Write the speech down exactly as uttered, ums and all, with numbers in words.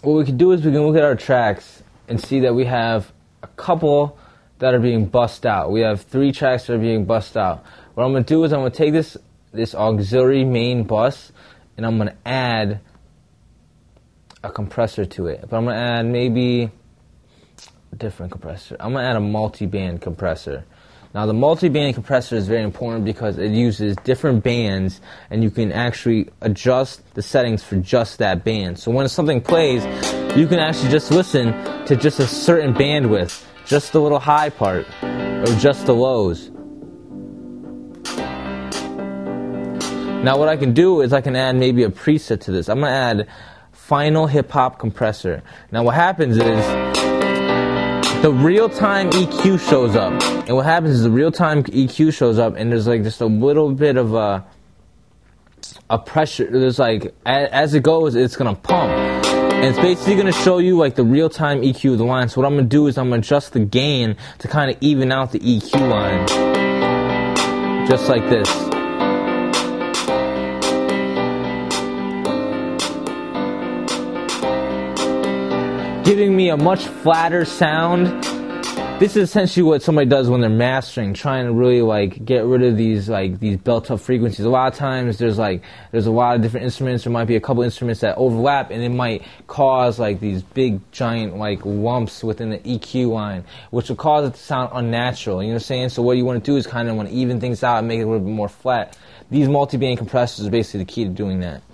what we can do is we can look at our tracks and see that we have a couple that are being bussed out. We have three tracks that are being bussed out. What I'm going to do is I'm going to take this this auxiliary main bus and I'm going to add a compressor to it. But I'm going to add maybe a different compressor. I'm going to add a multi-band compressor. Now the multi-band compressor is very important because it uses different bands and you can actually adjust the settings for just that band. So when something plays, you can actually just listen to just a certain bandwidth, just the little high part, or just the lows. Now what I can do is I can add maybe a preset to this. I'm going to add Final Hip Hop Compressor. Now what happens is the real-time E Q shows up. And what happens is the real-time E Q shows up and there's like just a little bit of a, a pressure. There's like, as, as it goes, it's going to pump. And it's basically going to show you like the real-time E Q of the line. So what I'm going to do is I'm going to adjust the gain to kind of even out the E Q line. Just like this. Giving me a much flatter sound. This is essentially what somebody does when they're mastering, trying to really like get rid of these like these built-up frequencies. A lot of times there's like there's a lot of different instruments. There might be a couple instruments that overlap, and it might cause like these big giant like lumps within the E Q line, which will cause it to sound unnatural. You know what I'm saying? So what you want to do is kind of want to even things out and make it a little bit more flat. These multi-band compressors are basically the key to doing that.